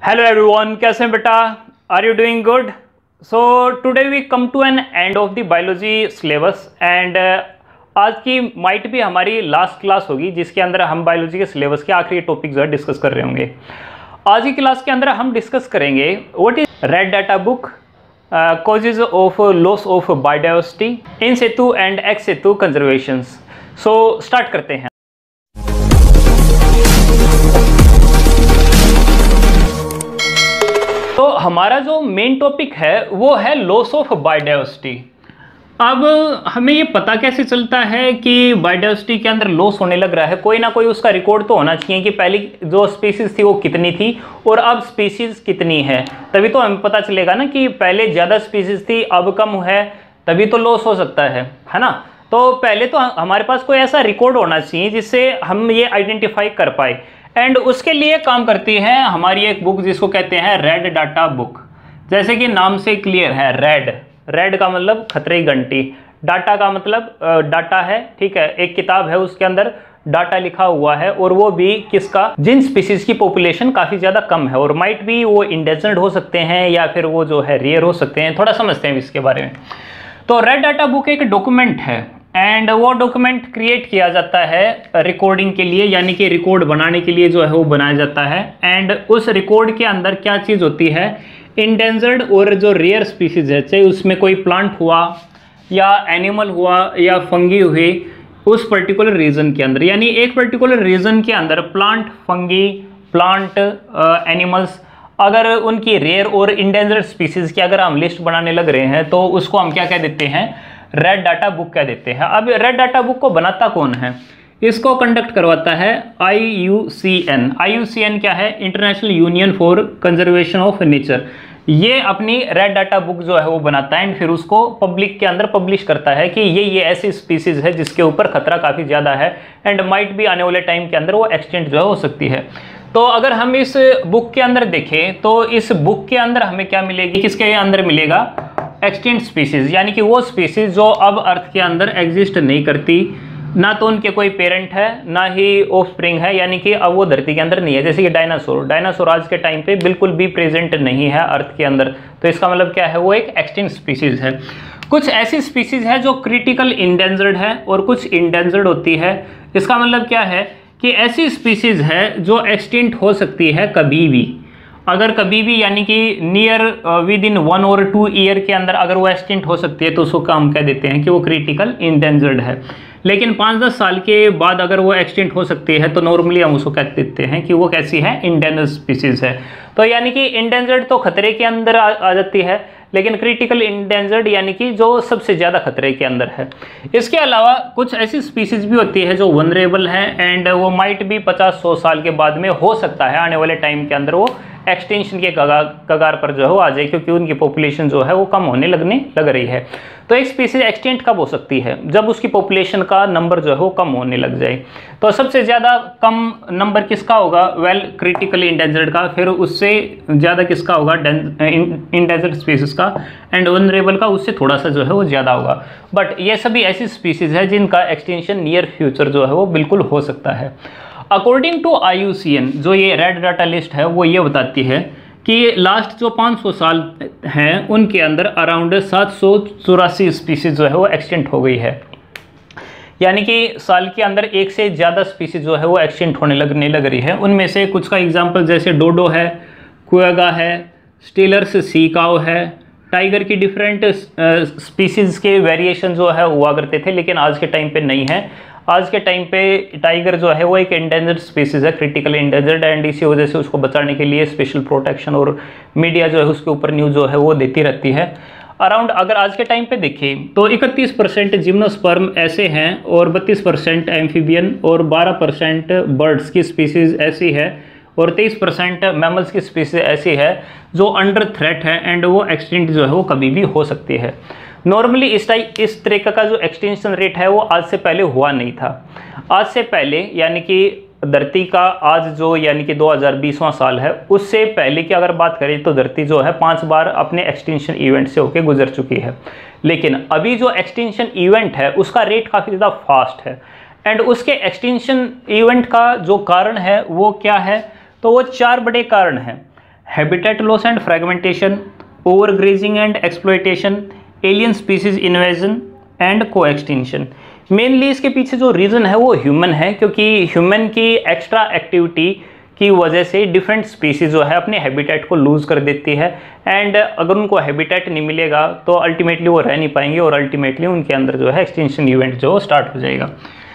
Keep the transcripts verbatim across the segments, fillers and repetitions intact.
Hello everyone, कैसे हैं बेटा? Are you doing good? So today we come to an end of the biology syllabus and uh, आज की might भी हमारी लास्ट क्लास होगी जिसके अंदर हम बायोलॉजी के सिलेबस के आखिरी टॉपिक जो है डिस्कस कर रहे होंगे। आज की क्लास के अंदर हम डिस्कस करेंगे what is red data book, causes of loss of biodiversity in situ and ex situ conservation. So start करते हैं। तो हमारा जो मेन टॉपिक है वो है लॉस ऑफ बायोडाइवर्सिटी। अब हमें ये पता कैसे चलता है कि बायोडाइवर्सिटी के अंदर लॉस होने लग रहा है? कोई ना कोई उसका रिकॉर्ड तो होना चाहिए कि पहली जो स्पीसीज थी वो कितनी थी और अब स्पीसीज कितनी है, तभी तो हमें पता चलेगा ना कि पहले ज़्यादा स्पीसीज थी अब कम है, तभी तो लॉस हो सकता है, है ना। तो पहले तो हमारे पास कोई ऐसा रिकॉर्ड होना चाहिए जिससे हम ये आइडेंटिफाई कर पाए, एंड उसके लिए काम करती है हमारी एक बुक जिसको कहते हैं रेड डाटा बुक। जैसे कि नाम से क्लियर है, रेड रेड का मतलब खतरे की घंटी, डाटा का मतलब डाटा है, ठीक है। एक किताब है उसके अंदर डाटा लिखा हुआ है और वो भी किसका, जिन स्पीसीज की पॉपुलेशन काफ़ी ज़्यादा कम है और माइट भी वो इंडेंजर्ड हो सकते हैं या फिर वो जो है रेयर हो सकते हैं। थोड़ा समझते हैं इसके बारे में। तो रेड डाटा बुक एक डॉक्यूमेंट है एंड वो डॉक्यूमेंट क्रिएट किया जाता है रिकॉर्डिंग के लिए, यानी कि रिकॉर्ड बनाने के लिए जो है वो बनाया जाता है। एंड उस रिकॉर्ड के अंदर क्या चीज़ होती है, इंडेंजर्ड और जो रेयर स्पीसीज है, चाहे उसमें कोई प्लांट हुआ या एनिमल हुआ या फंगी हुई, उस पर्टिकुलर रीजन के अंदर, यानी एक पर्टिकुलर रीजन के अंदर प्लांट, फंगी, प्लांट, एनिमल्स, अगर उनकी रेयर और इंडेंजर्ड स्पीसीज की अगर हम लिस्ट बनाने लग रहे हैं तो उसको हम क्या कह देते हैं, रेड डाटा बुक कह देते हैं। अब रेड डाटा बुक को बनाता कौन है? इसको कंडक्ट करवाता है I U C N. I U C N क्या है? International Union for Conservation of Nature. ये अपनी रेड डाटा बुक जो है वो बनाता है एंड फिर उसको पब्लिक के अंदर पब्लिश करता है कि ये ये ऐसी स्पीसीज है जिसके ऊपर खतरा काफ़ी ज़्यादा है एंड माइट भी आने वाले टाइम के अंदर वो एक्सटेंट जो है हो सकती है। तो अगर हम इस बुक के अंदर देखें तो इस बुक के अंदर हमें क्या मिलेगी, किसके अंदर मिलेगा, एक्सटेंट स्पीसीज, यानी कि वो स्पीसीज जो अब अर्थ के अंदर एग्जिस्ट नहीं करती, ना तो उनके कोई पेरेंट है ना ही ऑफस्प्रिंग है, यानी कि अब वो धरती के अंदर नहीं है। जैसे कि डायनासोर डायनासोर आज के टाइम पे बिल्कुल भी प्रेजेंट नहीं है अर्थ के अंदर, तो इसका मतलब क्या है, वो एक एक्सटिंक्ट स्पीसीज है। कुछ ऐसी स्पीसीज है जो क्रिटिकल इंडेंजर्ड है और कुछ इंडेंजर्ड होती है। इसका मतलब क्या है कि ऐसी स्पीसीज है जो एक्सटिंक्ट हो सकती है कभी भी, अगर कभी भी, यानी कि नियर विद इन वन और टू ईयर के अंदर अगर वो एक्सटिंक्ट हो सकती है तो उसको हम कह देते हैं कि वो क्रिटिकल इंडेंजर्ड है। लेकिन पाँच दस साल के बाद अगर वो एक्सटिंक्ट हो सकती है तो नॉर्मली हम उसको कह देते हैं कि वो कैसी है, इंडेंजर्ड स्पीसीज है। तो यानी कि इंडेंजर्ड तो खतरे के अंदर आ, आ जाती है, लेकिन क्रिटिकल इंडेंजर्ड यानी कि जो सबसे ज़्यादा खतरे के अंदर है। इसके अलावा कुछ ऐसी स्पीसीज भी होती है जो वनरेबल है एंड वो माइट भी पचास सौ साल के बाद में हो सकता है आने वाले टाइम के अंदर वो एक्सटेंशन के कगार कगार पर जो है वो आ जाए, क्योंकि उनकी पॉपुलेशन जो है वो कम होने लगने लग रही है। तो एक स्पीसीज एक्सटेंट कब हो सकती है? जब उसकी पॉपुलेशन का नंबर जो है वो कम होने लग जाए। तो सबसे ज़्यादा कम नंबर किसका होगा? वेल क्रिटिकली इंडेंजर्ड का, फिर उससे ज़्यादा किसका होगा, इंडेंजर्ड स्पीसीज का, एंड वनरेबल का उससे थोड़ा सा जो है वो ज़्यादा होगा। बट ये सभी ऐसी स्पीसीज है जिनका एक्सटेंशन नियर फ्यूचर जो है वो बिल्कुल हो सकता है। According to I U C N, जो ये रेड डाटा लिस्ट है वो ये बताती है कि लास्ट जो पाँच सौ साल हैं उनके अंदर अराउंड सात सौ चौरासी स्पीसीज जो है वो एक्सटेंट हो गई है, यानी कि साल के अंदर एक से ज़्यादा स्पीसीज जो है वो एक्सटेंट होने लगने लग रही है। उनमें से कुछ का एग्जांपल जैसे डोडो है, कुएगा है, स्टीलर्स सी काउ है, टाइगर की डिफरेंट स्पीसीज के वेरिएशन जो है हुआ करते थे, लेकिन आज के टाइम पे नहीं है। आज के टाइम पे टाइगर जो है वो एक एंडेंजर्ड स्पीसीज है, क्रिटिकल एंडेंजर्ड, एंड इसी वजह से उसको बचाने के लिए स्पेशल प्रोटेक्शन और मीडिया जो है उसके ऊपर न्यूज़ जो है वो देती रहती है। अराउंड अगर आज के टाइम पे देखें तो इकतीस परसेंट जिम्नोस्पर्म ऐसे हैं और बत्तीस परसेंट एम्फीबियन और बारह परसेंट बर्ड्स की स्पीसीज ऐसी है और तेईस परसेंट मैमल्स की स्पीसीज ऐसी है जो अंडर थ्रेट है एंड वो एक्सटिंक्ट जो है वो कभी भी हो सकती है। नॉर्मली इस टाइप इस तरीके का जो एक्सटेंशन रेट है वो आज से पहले हुआ नहीं था। आज से पहले यानी कि धरती का आज जो यानी कि दो हज़ार बीसवां साल है, उससे पहले की अगर बात करें तो धरती जो है पांच बार अपने एक्सटेंशन इवेंट से होकर गुजर चुकी है। लेकिन अभी जो एक्सटेंशन इवेंट है उसका रेट काफ़ी ज़्यादा फास्ट है एंड उसके एक्सटेंशन इवेंट का जो कारण है वो क्या है, तो वो चार बड़े कारण हैं। Habitat loss and fragmentation, overgrazing and exploitation, alien species invasion and co extinction. Mainly इसके पीछे जो रीज़न है वो ह्यूमन है, क्योंकि ह्यूमन की एक्स्ट्रा एक्टिविटी की वजह से डिफरेंट स्पीसीज जो है अपने हैबिटेट को लूज़ कर देती है, एंड अगर उनको हैबिटेट नहीं मिलेगा तो अल्टीमेटली वो रह नहीं पाएंगे और अल्टीमेटली उनके अंदर जो है एक्सटिंक्शन इवेंट जो स्टार्ट हो जाएगा।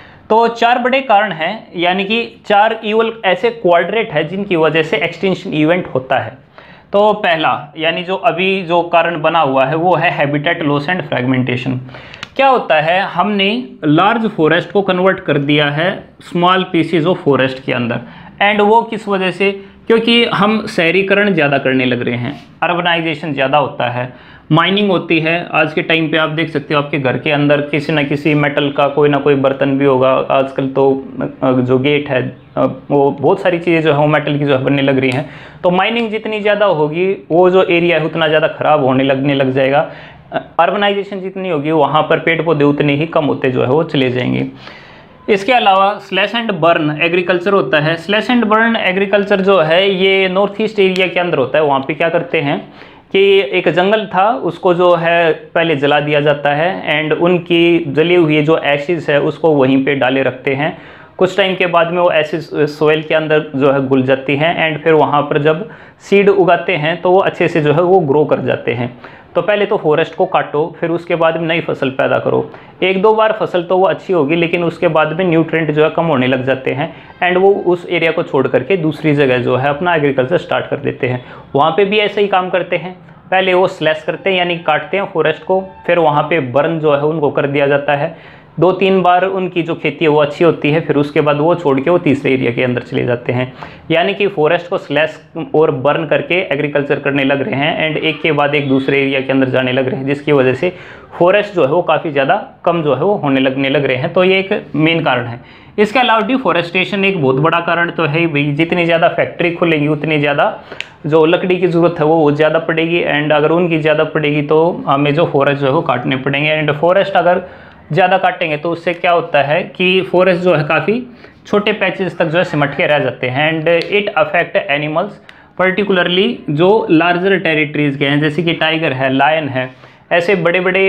तो चार बड़े कारण हैं, यानी कि चार इवल ऐसे क्वाड्रेट है जिनकी वजह से एक्सटिंक्शन इवेंट होता है। तो पहला यानी जो अभी जो कारण बना हुआ है वो है हैबिटेट लॉस एंड फ्रेगमेंटेशन। क्या होता है, हमने लार्ज फॉरेस्ट को कन्वर्ट कर दिया है स्मॉल पीसीज ऑफ फॉरेस्ट के अंदर, एंड वो किस वजह से, क्योंकि हम शहरीकरण ज़्यादा करने लग रहे हैं, अर्बनाइजेशन ज़्यादा होता है, माइनिंग होती है। आज के टाइम पे आप देख सकते हो आपके घर के अंदर किसी न किसी मेटल का कोई ना कोई बर्तन भी होगा। आजकल तो जो गेट है वो बहुत सारी चीज़ें जो है वो मेटल की जो है बनने लग रही हैं। तो माइनिंग जितनी ज़्यादा होगी वो जो एरिया है उतना ज़्यादा ख़राब होने लगने लग जाएगा। अर्बनाइजेशन जितनी होगी वहाँ पर पेड़ पौधे उतने ही कम होते जो है वो चले जाएंगे। इसके अलावा स्लैश एंड बर्न एग्रीकल्चर होता है। स्लैश एंड बर्न एग्रीकल्चर जो है ये नॉर्थ ईस्ट एरिया के अंदर होता है। वहाँ पे क्या करते हैं कि एक जंगल था उसको जो है पहले जला दिया जाता है, एंड उनकी जली हुई जो एशिज है उसको वहीं पे डाले रखते हैं। कुछ टाइम के बाद में वो एसिड सोइल के अंदर जो है घुल जाती हैं, एंड फिर वहाँ पर जब सीड उगाते हैं तो वो अच्छे से जो है वो ग्रो कर जाते हैं। तो पहले तो फॉरेस्ट को काटो, फिर उसके बाद में नई फसल पैदा करो। एक दो बार फसल तो वो अच्छी होगी, लेकिन उसके बाद में न्यूट्रिएंट जो है कम होने लग जाते हैं, एंड वो उस एरिया को छोड़ करके दूसरी जगह जो है अपना एग्रीकल्चर स्टार्ट कर देते हैं। वहाँ पे भी ऐसे ही काम करते हैं, पहले वो स्लैश करते हैं यानी काटते हैं फॉरेस्ट को, फिर वहाँ पे बर्न जो है उनको कर दिया जाता है। दो तीन बार उनकी जो खेती है वो अच्छी होती है, फिर उसके बाद वो छोड़ के वो तीसरे एरिया के अंदर चले जाते हैं। यानी कि फॉरेस्ट को स्लैश और बर्न करके एग्रीकल्चर करने लग रहे हैं, एंड एक के बाद एक दूसरे एरिया के अंदर जाने लग रहे हैं, जिसकी वजह से फॉरेस्ट जो है वो काफ़ी ज़्यादा कम जो है वो होने लगने लग रहे हैं। तो ये एक मेन कारण है। इसके अलावा डिफॉरेस्टेशन एक बहुत बड़ा कारण तो है भाई। जितनी ज़्यादा फैक्ट्री खुलेंगी उतनी ज़्यादा जो लकड़ी की ज़रूरत है वो ज़्यादा पड़ेगी, एंड अगर उनकी ज़्यादा पड़ेगी तो हमें जो फॉरेस्ट जो है वो काटने पड़ेंगे। एंड फॉरेस्ट अगर ज़्यादा काटेंगे तो उससे क्या होता है कि फॉरेस्ट जो है काफ़ी छोटे पैचेस तक जो है सिमट के रह जाते हैं, and it affect animals particularly जो लार्जर टेरिटरीज़ के हैं, जैसे कि टाइगर है, लायन है, ऐसे बड़े बड़े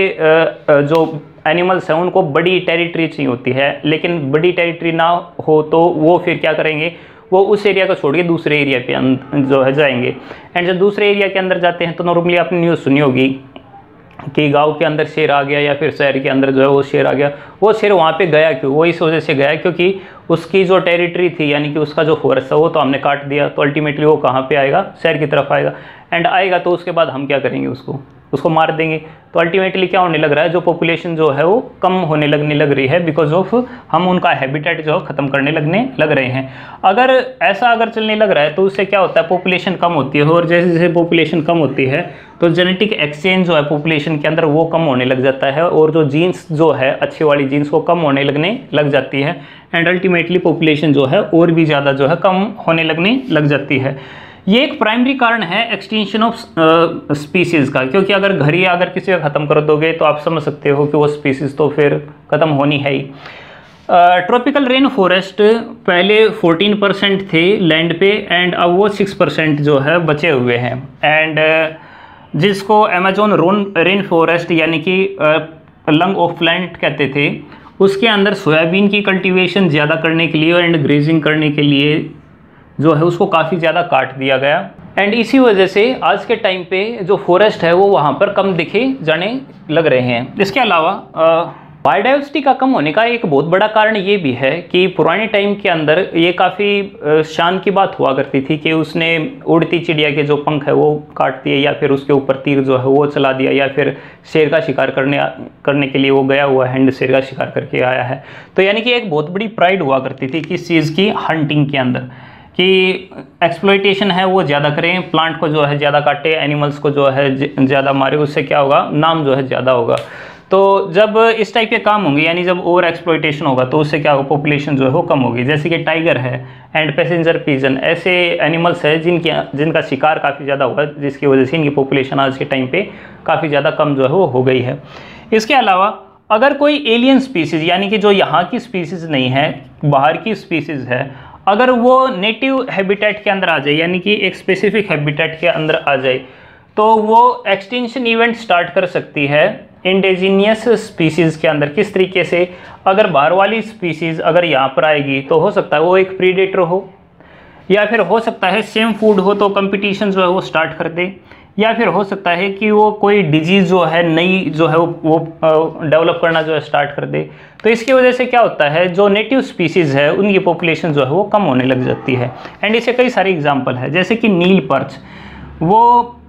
जो एनिमल्स हैं उनको बड़ी टेरिटरी चाहिए होती है। लेकिन बड़ी टेरिटरी ना हो तो वो फिर क्या करेंगे, वो उस एरिया को छोड़ के दूसरे एरिया पे जो है जाएंगे। एंड जब दूसरे एरिया के अंदर जाते हैं तो नॉर्मली आपने न्यूज़ सुनी होगी कि गांव के अंदर शेर आ गया या फिर शहर के अंदर जो है वो शेर आ गया। वो शेर वहाँ पे गया क्यों? वो इस वजह से गया क्योंकि उसकी जो टेरिटरी थी यानी कि उसका जो फॉरेस्ट था वो तो हमने काट दिया, तो अल्टीमेटली वो कहाँ पे आएगा? शहर की तरफ आएगा। एंड आएगा तो उसके बाद हम क्या करेंगे? उसको उसको मार देंगे। तो अल्टीमेटली क्या होने लग रहा है, जो पॉपुलेशन जो है वो कम होने लगने लग रही है, बिकॉज ऑफ हम उनका हैबिटेट जो है ख़त्म करने लगने लग रहे हैं। अगर ऐसा अगर चलने लग रहा है तो उससे क्या होता है, पॉपुलेशन कम होती है, और जैसे जैसे पॉपुलेशन कम होती है तो जेनेटिक एक्सचेंज जो है पॉपुलेशन के अंदर वो कम होने लग जाता है, और जो जीन्स जो है अच्छी वाली जीन्स वो कम होने लगने लग जाती है, एंड अल्टीमेटली पॉपुलेशन जो है और भी ज़्यादा जो है कम होने लगने लग जाती है। ये एक प्राइमरी कारण है एक्सटिंक्शन ऑफ स्पीसीज़ का, क्योंकि अगर घर ही अगर किसी का ख़त्म कर दोगे तो आप समझ सकते हो कि वो स्पीसीज़ तो फिर ख़त्म होनी है ही। ट्रॉपिकल रेन फॉरेस्ट पहले चौदह परसेंट थे लैंड पे, एंड अब वो छह परसेंट जो है बचे हुए हैं। एंड uh, जिसको अमेजोन रोन रेन फॉरेस्ट यानी कि लंग ऑफ प्लांट कहते थे, उसके अंदर सोयाबीन की कल्टीवेशन ज़्यादा करने के लिए एंड ग्रेजिंग करने के लिए जो है उसको काफ़ी ज़्यादा काट दिया गया, एंड इसी वजह से आज के टाइम पे जो फॉरेस्ट है वो वहाँ पर कम दिखे जाने लग रहे हैं। इसके अलावा बायोडाइवर्सिटी का कम होने का एक बहुत बड़ा कारण ये भी है कि पुराने टाइम के अंदर ये काफ़ी शान की बात हुआ करती थी कि उसने उड़ती चिड़िया के जो पंख है वो काट दिए, या फिर उसके ऊपर तीर जो है वो चला दिया, या फिर शेर का शिकार करने करने के लिए वो गया हुआ है एंड शेर का शिकार करके आया है। तो यानी कि एक बहुत बड़ी प्राइड हुआ करती थी किस चीज़ की, हंटिंग के अंदर, कि एक्सप्लॉयटेशन है वो ज़्यादा करें, प्लांट को जो है ज़्यादा काटे, एनिमल्स को जो है ज़्यादा मारे, उससे क्या होगा, नाम जो है ज़्यादा होगा। तो जब इस टाइप के काम होंगे यानी जब ओवर एक्सप्लॉयटेशन होगा तो उससे क्या होगा, पॉपुलेशन जो है वो कम होगी। जैसे कि टाइगर है एंड पैसेंजर पिजन, ऐसे एनिमल्स है जिनकी जिनका शिकार काफ़ी ज़्यादा हुआ, जिसकी वजह से इनकी पॉपुलेशन आज के टाइम पे काफ़ी ज़्यादा कम जो है वो हो गई है। इसके अलावा अगर कोई एलियन स्पीसीज़ यानी कि जो यहाँ की स्पीसीज़ नहीं है, बाहर की स्पीसीज़ है, अगर वो नेटिव हैबिटेट के अंदर आ जाए, यानी कि एक स्पेसिफिक हैबिटेट के अंदर आ जाए, तो वो एक्सटिंक्शन इवेंट स्टार्ट कर सकती है इंडिजीनियस स्पीसीज के अंदर। किस तरीके से, अगर बाहर वाली स्पीसीज अगर यहाँ पर आएगी तो हो सकता है वो एक प्रीडेटर हो, या फिर हो सकता है सेम फूड हो तो कंपटीशन जो है वो स्टार्ट कर दे, या फिर हो सकता है कि वो कोई डिजीज़ जो है नई जो है वो डेवलप करना जो है स्टार्ट कर दे। तो इसकी वजह से क्या होता है, जो नेटिव स्पीसीज़ है उनकी पॉपुलेशन जो है वो कम होने लग जाती है। एंड इससे कई सारे एग्जांपल है, जैसे कि नील पर्च, वो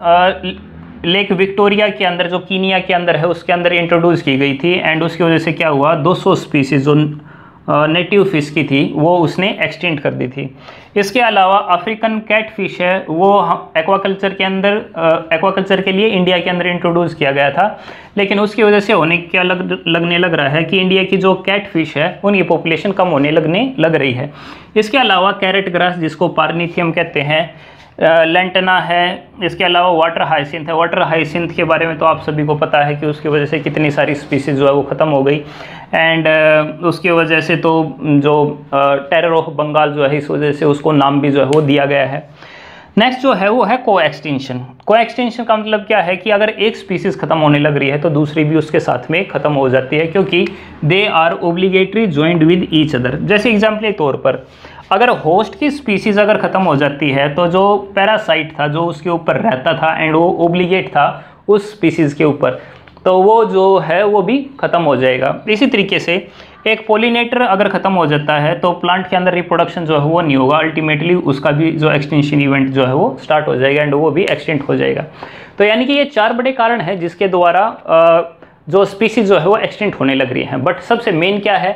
लेक विक्टोरिया के अंदर जो कीनिया के अंदर है उसके अंदर इंट्रोड्यूस की गई थी, एंड उसकी वजह से क्या हुआ, दो सौ स्पीसीज जो नेटिव फिश की थी वो उसने एक्सटेंड कर दी थी। इसके अलावा अफ्रीकन कैट फिश है, वो एक्वाकल्चर के अंदर एक्वाकल्चर के लिए इंडिया के अंदर इंट्रोड्यूस किया गया था, लेकिन उसकी वजह से होने क्या लग लगने लग रहा है कि इंडिया की जो कैट फिश है उनकी पॉपुलेशन कम होने लगने लग रही है। इसके अलावा कैरेट ग्रास जिसको पार्नीथियम कहते हैं, लेंटना है, इसके अलावा वाटर हाइसिंथ है। वाटर हाइसिंथ के बारे में तो आप सभी को पता है कि उसकी वजह से कितनी सारी स्पीसीज जो है वो ख़त्म हो गई, एंड उसकी वजह से तो जो टेरर ऑफ बंगाल जो है इस वजह से उसको नाम भी जो है वो दिया गया है। नेक्स्ट जो है वो है को एक्सटेंशन। को एक्सटेंशन का मतलब क्या है कि अगर एक स्पीसीज खत्म होने लग रही है तो दूसरी भी उसके साथ में खत्म हो जाती है, क्योंकि they are obligatory joined with each other. जैसे एग्जाम्पल के तौर पर अगर होस्ट की स्पीसीज अगर ख़त्म हो जाती है तो जो पैरासाइट था जो उसके ऊपर रहता था एंड वो ओब्लिगेट था उस स्पीसीज के ऊपर, तो वो जो है वो भी ख़त्म हो जाएगा। इसी तरीके से एक पॉलिनेटर अगर ख़त्म हो जाता है तो प्लांट के अंदर रिप्रोडक्शन जो है वो नहीं होगा, अल्टीमेटली उसका भी जो एक्सटेंशन इवेंट जो है वो स्टार्ट हो जाएगा एंड वो भी एक्सटेंट हो जाएगा। तो यानी कि ये चार बड़े कारण हैं जिसके द्वारा जो स्पीसीज जो है वो एक्सटेंट होने लग रही हैं। बट सबसे मेन क्या है,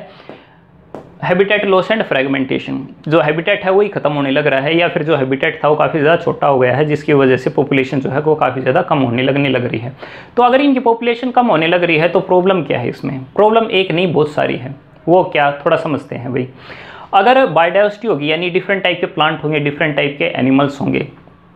हैबिटेट लॉस एंड फ्रेगमेंटेशन। जो हैबिटेट है वही खत्म होने लग रहा है, या फिर जो हैबिटेट था वो काफ़ी ज़्यादा छोटा हो गया है जिसकी वजह से पॉपुलेशन जो है वो काफ़ी ज़्यादा कम होने लगने लग रही है। तो अगर इनकी पॉपुलेशन कम होने लग रही है तो प्रॉब्लम क्या है इसमें? प्रॉब्लम एक नहीं बहुत सारी है। वो क्या, थोड़ा समझते हैं भाई। अगर बायोडाइवर्सिटी होगी यानी डिफरेंट टाइप के प्लांट होंगे, डिफरेंट टाइप के एनिमल्स होंगे,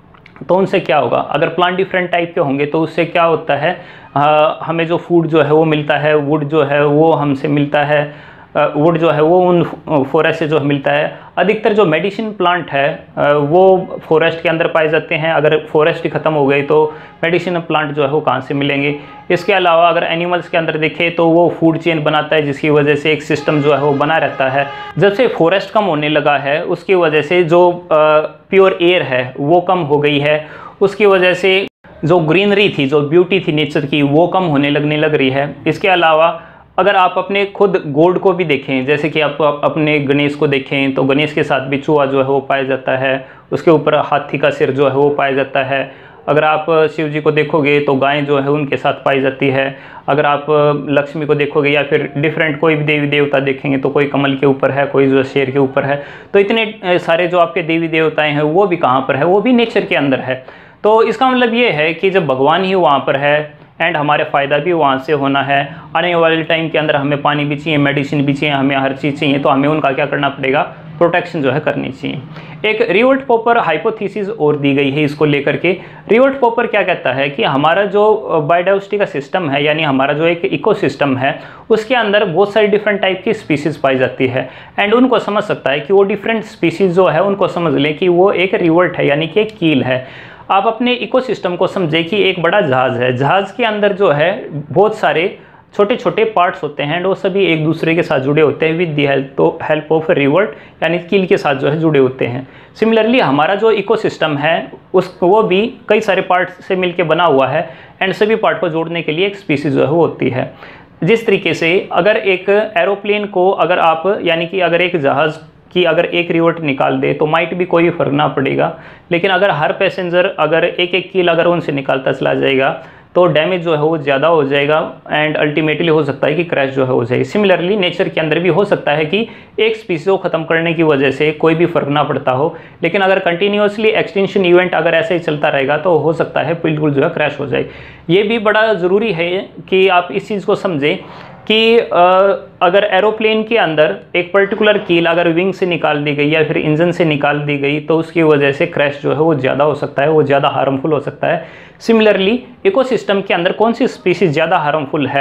तो उनसे क्या होगा, अगर प्लांट डिफरेंट टाइप के होंगे तो उससे क्या होता है, आ, हमें जो फूड जो है वो मिलता है, वुड जो है वो हमसे मिलता है, वुड जो है वो उन फॉरेस्ट से जो मिलता है। अधिकतर जो मेडिसिन प्लांट है वो फॉरेस्ट के अंदर पाए जाते हैं। अगर फॉरेस्ट ही ख़त्म हो गई तो मेडिसिन प्लांट जो है वो कहाँ से मिलेंगे। इसके अलावा अगर एनिमल्स के अंदर देखें तो वो फूड चेन बनाता है जिसकी वजह से एक सिस्टम जो है वो बना रहता है। जब से फॉरेस्ट कम होने लगा है उसकी वजह से जो प्योर एयर है वो कम हो गई है, उसकी वजह से जो ग्रीनरी थी, जो ब्यूटी थी नेचर की, वो कम होने लगने लग रही है। इसके अलावा अगर आप अपने खुद गॉड को भी देखें, जैसे कि आप अपने गणेश को देखें तो गणेश के साथ भी चूहा जो है वो पाया जाता है, उसके ऊपर हाथी का सिर जो है वो पाया जाता है। अगर आप शिव जी को देखोगे तो गाय जो है उनके साथ पाई जाती है। अगर आप लक्ष्मी को देखोगे या फिर डिफरेंट कोई भी देवी देवता देखेंगे तो कोई कमल के ऊपर है, कोई जो शेर के ऊपर है। तो इतने सारे जो आपके देवी देवताएँ हैं वो भी कहाँ पर है, वो भी नेचर के अंदर है। तो इसका मतलब ये है कि जब भगवान ही वहाँ पर है एंड हमारे फ़ायदा भी वहाँ से होना है, आने वाले टाइम के अंदर हमें पानी भी चाहिए, मेडिसिन भी चाहिए, हमें हर चीज़ चाहिए, तो हमें उनका क्या करना पड़ेगा, प्रोटेक्शन जो है करनी चाहिए। एक रिवर्ट पॉपर हाइपोथेसिस और दी गई है इसको लेकर के। रिवर्ट पॉपर क्या कहता है कि हमारा जो बायोडाइवर्सिटी का सिस्टम है, यानी हमारा जो एक इकोसिस्टम है, उसके अंदर बहुत सारी डिफरेंट टाइप की स्पीसीज पाई जाती है एंड उनको समझ सकता है कि वो डिफरेंट स्पीसीज जो है उनको समझ लें कि वो एक रिवर्ट है, यानी कि एक कील है। आप अपने इकोसिस्टम को समझे कि एक बड़ा जहाज़ है, जहाज़ के अंदर जो है बहुत सारे छोटे छोटे पार्ट्स होते हैं, वो सभी एक दूसरे के साथ जुड़े होते हैं with the help help of river, यानी कील के साथ जो है जुड़े होते हैं। सिमिलरली हमारा जो इकोसिस्टम है उस वो भी कई सारे पार्ट्स से मिलके बना हुआ है एंड सभी पार्ट को जोड़ने के लिए एक स्पीसीज जो है वो होती है। जिस तरीके से अगर एक एरोप्लेन को अगर आप, यानी कि अगर एक जहाज़ कि अगर एक रिवर्ट निकाल दे तो माइट भी कोई फर्क ना पड़ेगा, लेकिन अगर हर पैसेंजर अगर एक एक कील अगर उनसे निकालता चला जाएगा तो डैमेज जो है वो ज़्यादा हो जाएगा एंड अल्टीमेटली हो सकता है कि क्रैश जो है हो जाएगी। सिमिलरली नेचर के अंदर भी हो सकता है कि एक स्पीसीज को ख़त्म करने की वजह से कोई भी फर्क ना पड़ता हो, लेकिन अगर कंटिन्यूसली एक्सटेंशन इवेंट अगर ऐसे ही चलता रहेगा तो हो सकता है बिल्कुल जो है क्रैश हो जाए। ये भी बड़ा ज़रूरी है कि आप इस चीज़ को समझें कि अगर एरोप्लेन के अंदर एक पर्टिकुलर कील अगर विंग से निकाल दी गई या फिर इंजन से निकाल दी गई तो उसकी वजह से क्रैश जो है वो ज़्यादा हो सकता है, वो ज़्यादा हार्मफुल हो सकता है। सिमिलरली इकोसिस्टम के अंदर कौन सी स्पीसीज ज़्यादा हार्मफुल है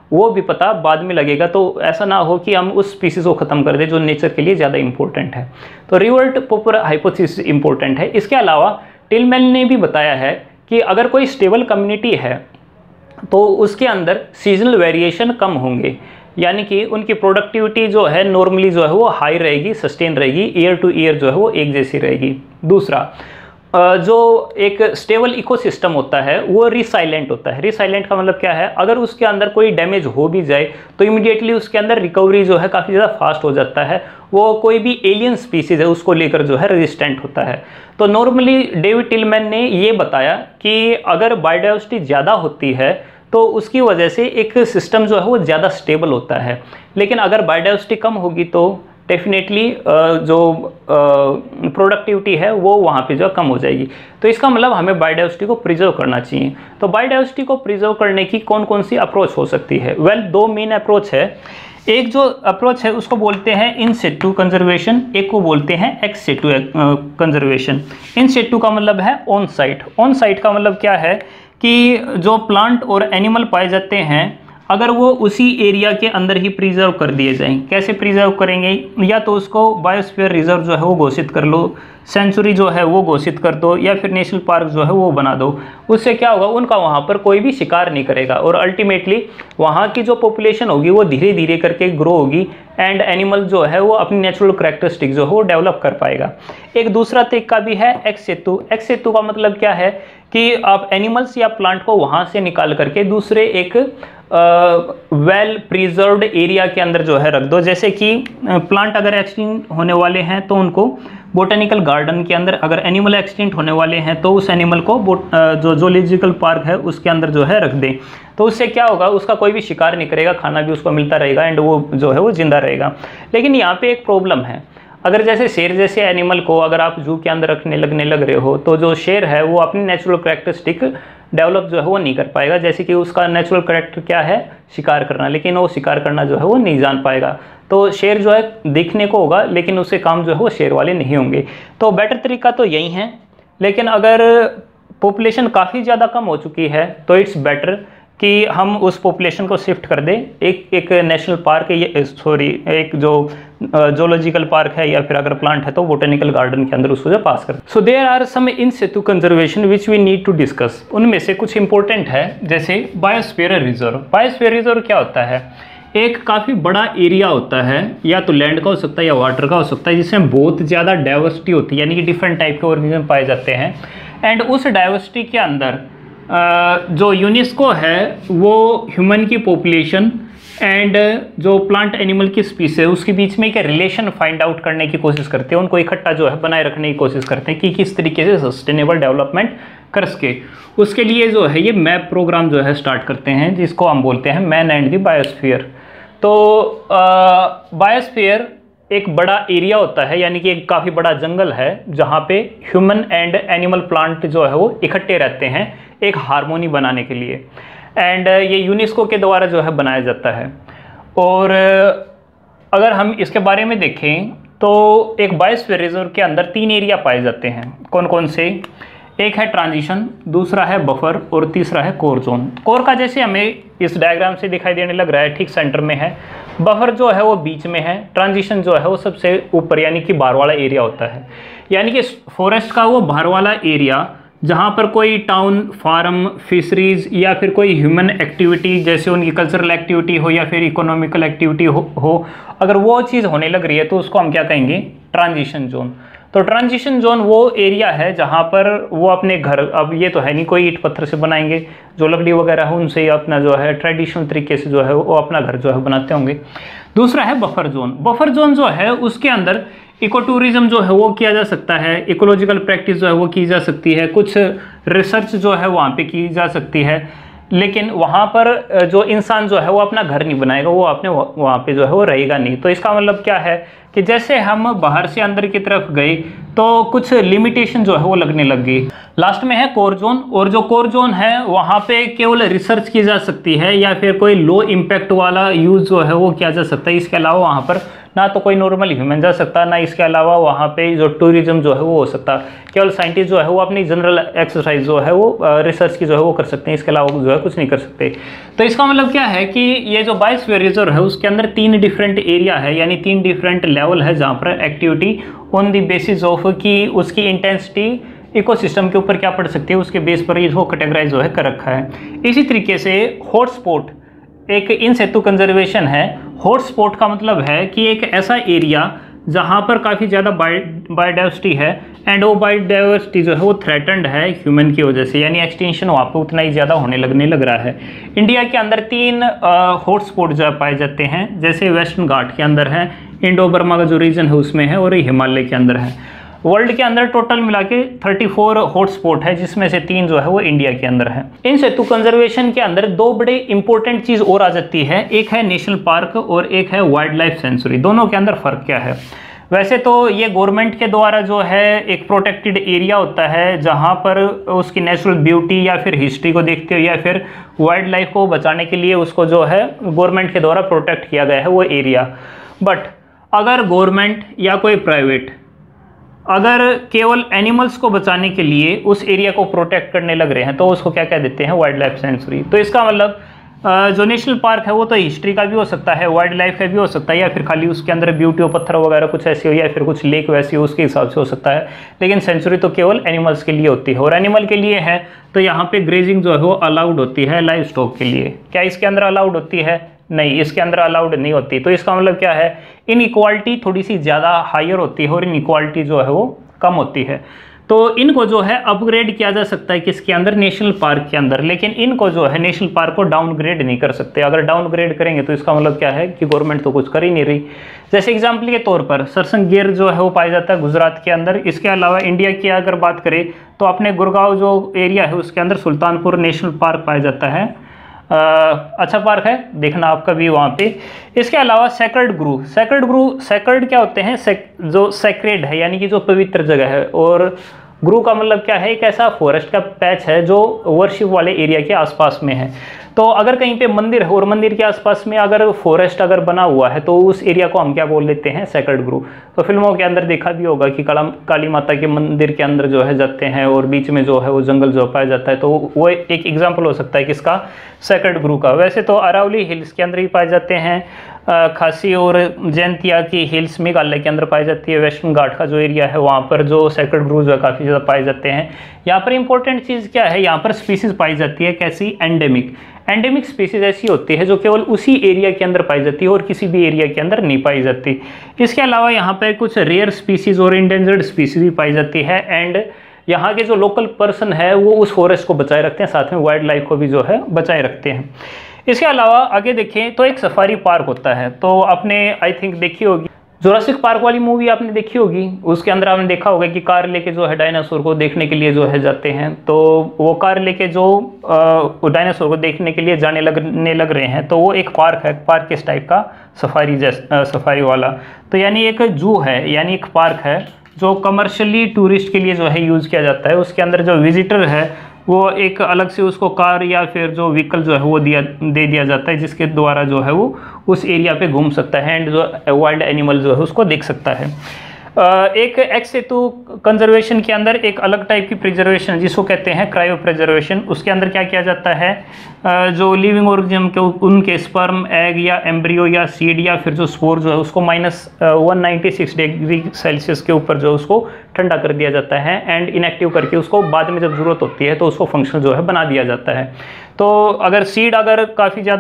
वो भी पता बाद में लगेगा, तो ऐसा ना हो कि हम उस स्पीसीज को ख़त्म कर दें जो नेचर के लिए ज़्यादा इंपॉर्टेंट है। तो रिवर्ट पॉपुलर हाइपोथेसिस इंपॉर्टेंट है। इसके अलावा टिलमैन ने भी बताया है कि अगर कोई स्टेबल कम्युनिटी है तो उसके अंदर सीजनल वेरिएशन कम होंगे, यानी कि उनकी प्रोडक्टिविटी जो है नॉर्मली जो है वो हाई रहेगी, सस्टेन रहेगी, ईयर टू ईयर जो है वो एक जैसी रहेगी। दूसरा, जो एक स्टेबल इकोसिस्टम होता है वो रिसाइलेंट होता है। रिसाइलेंट का मतलब क्या है, अगर उसके अंदर कोई डैमेज हो भी जाए तो इमीडिएटली उसके अंदर रिकवरी जो है काफ़ी ज़्यादा फास्ट हो जाता है। वो कोई भी एलियन स्पीसीज है उसको लेकर जो है रेजिस्टेंट होता है। तो नॉर्मली डेविड टिलमैन ने ये बताया कि अगर बायोडाइवर्सिटी ज़्यादा होती है तो उसकी वजह से एक सिस्टम जो है वो ज़्यादा स्टेबल होता है, लेकिन अगर बायोडाइवर्सिटी कम होगी तो डेफिनेटली जो प्रोडक्टिविटी है वो वहाँ पे जो कम हो जाएगी। तो इसका मतलब हमें बायोडाइवर्सिटी को प्रिजर्व करना चाहिए। तो बायोडाइवर्सिटी को प्रिजर्व करने की कौन कौन सी अप्रोच हो सकती है? वेल well, दो मेन अप्रोच है। एक जो अप्रोच है उसको बोलते हैं इन सिटू कंजर्वेशन, एक को बोलते हैं एक्स सिटू कंजर्वेशन। इन सिटू का मतलब है ऑन साइट। ऑन साइट का मतलब क्या है कि जो प्लांट और एनिमल पाए जाते हैं अगर वो उसी एरिया के अंदर ही प्रिजर्व कर दिए जाएं। कैसे प्रिजर्व करेंगे? या तो उसको बायोस्फीयर रिजर्व जो है वो घोषित कर लो, सेंचुरी जो है वो घोषित कर दो, या फिर नेशनल पार्क जो है वो बना दो। उससे क्या होगा, उनका वहाँ पर कोई भी शिकार नहीं करेगा और अल्टीमेटली वहाँ की जो पॉपुलेशन होगी वो धीरे धीरे करके ग्रो होगी एंड एनिमल जो है वो अपनी नेचुरल करैक्टरिस्टिक जो है वो डेवलप कर पाएगा। एक दूसरा तरीका भी है एक्स सेतु। एक्स सेतु का मतलब क्या है कि आप एनिमल्स या प्लांट को वहाँ से निकाल करके दूसरे एक वेल प्रिजर्व्ड एरिया के अंदर जो है रख दो। जैसे कि प्लांट अगर एक्सटिंक्ट होने वाले हैं तो उनको बोटेनिकल गार्डन के अंदर, अगर एनिमल एक्सटिंक्ट होने वाले हैं तो उस एनिमल को जो जूलॉजिकल पार्क है उसके अंदर जो है रख दें। तो उससे क्या होगा, उसका कोई भी शिकार नहीं करेगा, खाना भी उसको मिलता रहेगा एंड वो जो है वो जिंदा रहेगा। लेकिन यहाँ पे एक प्रॉब्लम है, अगर जैसे शेर जैसे एनिमल को अगर आप जू के अंदर रखने लगने लग रहे हो तो जो शेर है वो अपनी नेचुरल करैक्टरिस्टिक डेवलप जो है वो नहीं कर पाएगा। जैसे कि उसका नेचुरल करैक्टर क्या है, शिकार करना, लेकिन वो शिकार करना जो है वो नहीं जान पाएगा। तो शेर जो है दिखने को होगा लेकिन उससे काम जो है वो शेर वाले नहीं होंगे। तो बेटर तरीका तो यही है, लेकिन अगर पॉपुलेशन काफ़ी ज़्यादा कम हो चुकी है तो इट्स बेटर कि हम उस पॉपुलेशन को शिफ्ट कर दें एक एक नेशनल पार्क है, ये सॉरी एक जो जोलॉजिकल पार्क है या फिर अगर प्लांट है तो बोटेनिकल गार्डन के अंदर उसको जो पास कर। So there are some in situ conservation which we need to discuss. उनमें से कुछ इंपॉर्टेंट है, जैसे बायोस्फीयर रिजर्व। बायोस्फीयर रिजर्व क्या होता है? एक काफ़ी बड़ा एरिया होता है, या तो लैंड का हो सकता है या वाटर का हो सकता है, जिसमें बहुत ज़्यादा डाइवर्सिटी होती है, यानी कि डिफरेंट टाइप के ऑर्गेनिज्म पाए जाते हैं। एंड उस डाइवर्सिटी के अंदर जो यूनेस्को है वो ह्यूमन की पॉपुलेशन एंड जो प्लांट एनिमल की स्पीसीज है उसके बीच में एक रिलेशन फाइंड आउट करने की कोशिश करते हैं, उनको इकट्ठा जो है बनाए रखने की कोशिश करते हैं कि किस तरीके से सस्टेनेबल डेवलपमेंट कर सके। उसके लिए जो है ये मैप प्रोग्राम जो है स्टार्ट करते हैं, जिसको हम बोलते हैं मैन एंड द बायोस्फीयर। तो बायोस्फीयर एक बड़ा एरिया होता है, यानी कि एक काफ़ी बड़ा जंगल है जहाँ पे ह्यूमन एंड एनिमल प्लांट जो है वो इकट्ठे रहते हैं एक हार्मोनी बनाने के लिए। एंड ये यूनेस्को के द्वारा जो है बनाया जाता है। और अगर हम इसके बारे में देखें तो एक बायोस्फीयर रिजर्व के अंदर तीन एरिया पाए जाते हैं। कौन कौन से? एक है ट्रांजिशन, दूसरा है बफर और तीसरा है कोर जोन। कोर का जैसे हमें इस डायग्राम से दिखाई देने लग रहा है ठीक सेंटर में है, बफर जो है वो बीच में है, ट्रांजिशन जो है वो सबसे ऊपर यानी कि बाहर वाला एरिया होता है। यानी कि फॉरेस्ट का वो बाहर वाला एरिया जहाँ पर कोई टाउन, फार्म, फिशरीज या फिर कोई ह्यूमन एक्टिविटी जैसे उनकी कल्चरल एक्टिविटी हो या फिर इकोनॉमिकल एक्टिविटी हो, हो अगर वो चीज़ होने लग रही है तो उसको हम क्या कहेंगे? Transition zone. तो ट्रांजिशन जोन वो एरिया है जहाँ पर वो अपने घर, अब ये तो है नहीं कोई ईंट पत्थर से बनाएंगे, जो लकड़ी वगैरह है उनसे ही अपना जो है ट्रेडिशनल तरीके से जो है वो अपना घर जो है बनाते होंगे। दूसरा है बफर जोन। बफर जोन जो है उसके अंदर इको टूरिज्म जो है वो किया जा सकता है, इकोलॉजिकल प्रैक्टिस जो है वो की जा सकती है, कुछ रिसर्च जो है वहाँ पे की जा सकती है, लेकिन वहाँ पर जो इंसान जो है वो अपना घर नहीं बनाएगा, वो अपने वहाँ पे जो है वो रहेगा नहीं। तो इसका मतलब क्या है कि जैसे हम बाहर से अंदर की तरफ गए तो कुछ लिमिटेशन जो है वो लगने लग गई। लास्ट में है कोर जोन, और जो कोर जोन है वहाँ पे केवल रिसर्च की जा सकती है या फिर कोई लो इम्पैक्ट वाला यूज़ जो है वो किया जा सकता है। इसके अलावा वहाँ पर ना तो कोई नॉर्मल ह्यूमन जा सकता, ना इसके अलावा वहाँ पे जो टूरिज्म जो है वो हो सकता। केवल साइंटिस्ट जो है वो अपनी जनरल एक्सरसाइज जो है वो रिसर्च की जो है वो कर सकते हैं, इसके अलावा जो है कुछ नहीं कर सकते। तो इसका मतलब क्या है कि ये जो बायोस्फीयर रिजर्व है उसके अंदर तीन डिफरेंट एरिया है, यानी तीन डिफरेंट लेवल है जहाँ पर activity on the basis of कि उसकी इंटेंसिटी इकोसिस्टम के ऊपर क्या पड़ सकती है, उसके बेस पर इसको कैटेगराइज जो है कर रखा है। इसी तरीके से हॉटस्पॉट एक इन सेतु कंजर्वेशन है। हॉटस्पॉट का मतलब है कि एक ऐसा एरिया जहाँ पर काफ़ी ज़्यादा बायोडाइवर्सिटी है एंड वो बायोडाइवर्सिटी जो है वो थ्रेटन्ड है ह्यूमन की वजह से, यानी एक्सटेंशन वहाँ पर उतना ही ज़्यादा होने लगने लग रहा है। इंडिया के अंदर तीन हॉटस्पॉट जो पाए जाते हैं, जैसे वेस्टर्न घाट के अंदर है, इंडो बर्मा का जो रीजन है उसमें है, और हिमालय के अंदर है। वर्ल्ड के अंदर टोटल मिला के चौंतीस हॉटस्पॉट है, जिसमें से तीन जो है वो इंडिया के अंदर है। इन सेतु कंजर्वेशन के अंदर दो बड़े इंपॉर्टेंट चीज़ और आ जाती है, एक है नेशनल पार्क और एक है वाइल्ड लाइफ सेंचुरी। दोनों के अंदर फ़र्क क्या है? वैसे तो ये गवर्नमेंट के द्वारा जो है एक प्रोटेक्टेड एरिया होता है, जहाँ पर उसकी नेचुरल ब्यूटी या फिर हिस्ट्री को देखते हुए या फिर वाइल्ड लाइफ को बचाने के लिए उसको जो है गवर्नमेंट के द्वारा प्रोटेक्ट किया गया है वो एरिया। बट अगर गवर्नमेंट या कोई प्राइवेट अगर केवल एनिमल्स को बचाने के लिए उस एरिया को प्रोटेक्ट करने लग रहे हैं तो उसको क्या कह देते हैं? Wildlife sanctuary. तो इसका मतलब जो नेशनल पार्क है वो तो हिस्ट्री का भी हो सकता है, वाइल्ड लाइफ का भी हो सकता है, या फिर खाली उसके अंदर ब्यूटी और पत्थर वगैरह कुछ ऐसी हो, या फिर कुछ लेक वैसी हो, उसके हिसाब से हो सकता है। लेकिन सेंचुरी तो केवल एनिमल्स के लिए होती है, और एनिमल के लिए है तो यहाँ पे ग्रेजिंग जो है वो अलाउड होती है लाइव स्टॉक के लिए। क्या इसके अंदर अलाउड होती है? नहीं, इसके अंदर अलाउड नहीं होती। तो इसका मतलब क्या है? इनइक्वालिटी थोड़ी सी ज़्यादा हायर होती है और इनइक्वालिटी जो है वो कम होती है। तो इनको जो है अपग्रेड किया जा सकता है किसके अंदर? नेशनल पार्क के अंदर। लेकिन इनको जो है नेशनल पार्क को डाउनग्रेड नहीं कर सकते। अगर डाउनग्रेड करेंगे तो इसका मतलब क्या है कि गवर्नमेंट तो कुछ कर ही नहीं रही। जैसे एग्जाम्पल के तौर पर सरसंग गिर जो है वो पाया जाता है गुजरात के अंदर। इसके अलावा इंडिया की अगर बात करें तो अपने गुड़गांव जो एरिया है उसके अंदर सुल्तानपुर नेशनल पार्क पाया जाता है। आ, अच्छा पार्क है, देखना आप कभी वहाँ पे। इसके अलावा sacred grove, sacred grove sacred क्या होते हैं? सेक, जो सेक्रेड है यानी कि जो पवित्र जगह है, और ग्रू का मतलब क्या है? एक ऐसा फॉरेस्ट का पैच है जो वर्शिप वाले एरिया के आसपास में है। तो अगर कहीं पे मंदिर है और मंदिर के आसपास में अगर फॉरेस्ट अगर बना हुआ है तो उस एरिया को हम क्या बोल देते हैं? Sacred grove. तो फिल्मों के अंदर देखा भी होगा कि काला काली माता के मंदिर के अंदर जो है जाते हैं और बीच में जो है वो जंगल जो पाया जाता है, तो वो एक एग्जाम्पल हो सकता है किसका? सेक्रेड ग्रू का। वैसे तो अरावली हिल्स के अंदर ही पाए जाते हैं, खासी और जैंतिया की हिल्स मेघालय के अंदर पाई जाती है। वेस्टर्न घाट का जो एरिया है वहाँ पर जो सेक्रेड ग्रू जो है काफ़ी ज़्यादा पाए जाते हैं। यहाँ पर इंपॉर्टेंट चीज़ क्या है? यहाँ पर स्पीसीज पाई जाती है, कैसी? एंडेमिक। एंडेमिक स्पीसीज ऐसी होती है जो केवल उसी एरिया के अंदर पाई जाती है और किसी भी एरिया के अंदर नहीं पाई जाती। इसके अलावा यहाँ पर कुछ रेयर स्पीसीज और इंडेंजर्ड स्पीसीज भी पाई जाती है, एंड यहाँ के जो लोकल पर्सन है वो उस फॉरेस्ट को बचाए रखते हैं, साथ में वाइल्ड लाइफ को भी जो है बचाए रखते हैं। इसके अलावा आगे देखें तो एक सफारी पार्क होता है। तो आपने आई थिंक देखी होगी जुरासिक पार्क वाली मूवी, आपने देखी होगी। उसके अंदर आपने देखा होगा कि कार लेके जो है डायनासोर को देखने के लिए जो है जाते हैं। तो वो कार लेके जो डायनासोर को देखने के लिए जाने लगने लग रहे हैं, तो वो एक पार्क है, पार्क इस टाइप का सफारी जैसा सफारी वाला। तो यानी एक जू है, यानी एक पार्क है जो कमर्शियली टूरिस्ट के लिए जो है यूज़ किया जाता है। उसके अंदर जो विजिटर है वो एक अलग से उसको कार या फिर जो व्हीकल जो है वो दिया दे दिया जाता है, जिसके द्वारा जो है वो उस एरिया पे घूम सकता है एंड जो वाइल्ड एनिमल जो है उसको देख सकता है। एक एक्स सेतु कंजर्वेशन के अंदर एक अलग टाइप की प्रिजर्वेशन जिसको कहते हैं क्रायो प्रिजर्वेशन। उसके अंदर क्या किया जाता है? जो लिविंग ऑर्गेनिज्म के उनके स्पर्म, एग या एम्ब्रियो या सीड या फिर जो स्पोर जो है उसको minus one ninety six degree Celsius के ऊपर जो उसको ठंडा कर दिया जाता है एंड इनएक्टिव करके उसको बाद में जब ज़रूरत होती है तो उसको फंक्शनल जो है बना दिया जाता है। तो अगर सीड अगर काफ़ी ज़्यादा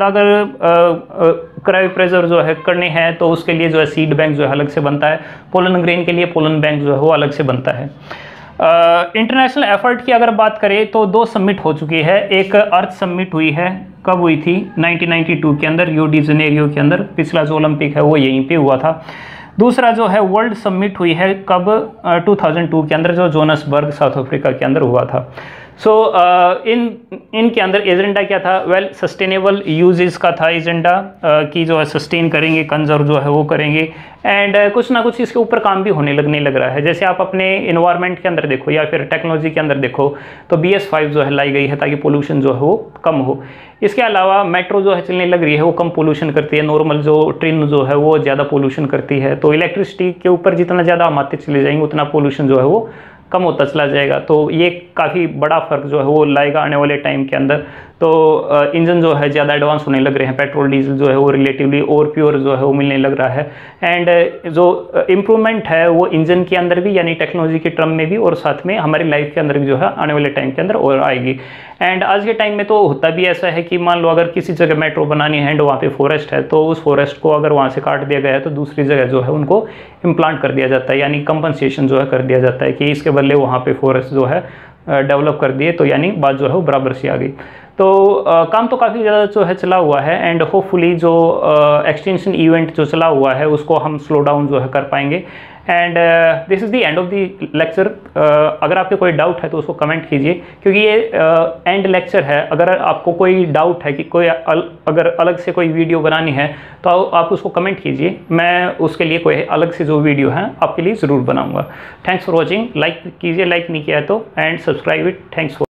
अगर क्रायो प्रिजर्व जो है करने हैं तो उसके लिए जो है सीड बैंक जो है अलग से बनता है। पोलन ग्रेन के लिए पोलन बैंक जो है वो अलग से बनता है। इंटरनेशनल एफर्ट की अगर बात करें तो दो समिट हो चुकी है। एक अर्थ समिट हुई है, कब हुई थी? नाइनटीन नाइंटी टू के अंदर रियो डी जनेरियो के अंदर। पिछला जो ओलंपिक है वो यहीं पे हुआ था। दूसरा जो है वर्ल्ड समिट हुई है कब? टू थाउजेंड टू के अंदर, जो जोनासबर्ग साउथ अफ्रीका के अंदर हुआ था। सो so, uh, इन इनके अंदर एजेंडा क्या था? वेल सस्टेनेबल यूजेस का था एजेंडा, uh, कि जो है सस्टेन करेंगे, कंजर्व जो है वो करेंगे, एंड uh, कुछ ना कुछ इसके ऊपर काम भी होने लगने लग रहा है। जैसे आप अपने इन्वायरमेंट के अंदर देखो या फिर टेक्नोलॉजी के अंदर देखो तो बी एस फाइव जो है लाई गई है ताकि पोल्यूशन जो है वो कम हो। इसके अलावा मेट्रो जो है चलने लग रही है, वो कम पोल्यूशन करती है, नॉर्मल जो ट्रेन जो है वो ज़्यादा पोल्यूशन करती है। तो इलेक्ट्रिसिटी के ऊपर जितना ज़्यादा हम आते चले जाएंगे उतना पोल्यूशन जो है वो कम होता चला जाएगा। तो ये काफ़ी बड़ा फ़र्क जो है वो लाएगा आने वाले टाइम के अंदर। तो इंजन जो है ज़्यादा एडवांस होने लग रहे हैं, पेट्रोल डीजल जो है वो रिलेटिवली और प्योर जो है वो मिलने लग रहा है। एंड जो इम्प्रूवमेंट है वो इंजन के अंदर भी, यानी टेक्नोलॉजी के टर्म में भी, और साथ में हमारी लाइफ के अंदर भी जो है आने वाले टाइम के अंदर और आएगी। एंड आज के टाइम में तो होता भी ऐसा है कि मान लो अगर किसी जगह मेट्रो बनानी है एंड वहाँ पे फॉरेस्ट है, तो उस फॉरेस्ट को अगर वहाँ से काट दिया गया है तो दूसरी जगह जो है उनको इम्प्लांट कर दिया जाता है, यानी कंपनसेशन जो है कर दिया जाता है कि इसके बदले वहाँ पे फॉरेस्ट जो है डेवलप कर दिए, तो यानी बात जो है वो बराबर सी आ गई। तो आ, काम तो काफ़ी ज़्यादा जो है चला हुआ है, एंड होपफुली जो एक्सटेंशन इवेंट जो चला हुआ है उसको हम स्लो डाउन जो है कर पाएंगे। And this is the end of the lecture. अगर आपके कोई डाउट है तो उसको कमेंट कीजिए, क्योंकि ये एंड uh, लेक्चर है। अगर आपको कोई डाउट है कि कोई अल, अगर अलग से कोई वीडियो बनानी है तो आप उसको कमेंट कीजिए, मैं उसके लिए कोई अलग से जो वीडियो है आपके लिए ज़रूर बनाऊंगा। Thanks for watching. लाइक कीजिए, लाइक नहीं किया तो, and subscribe it. Thanks for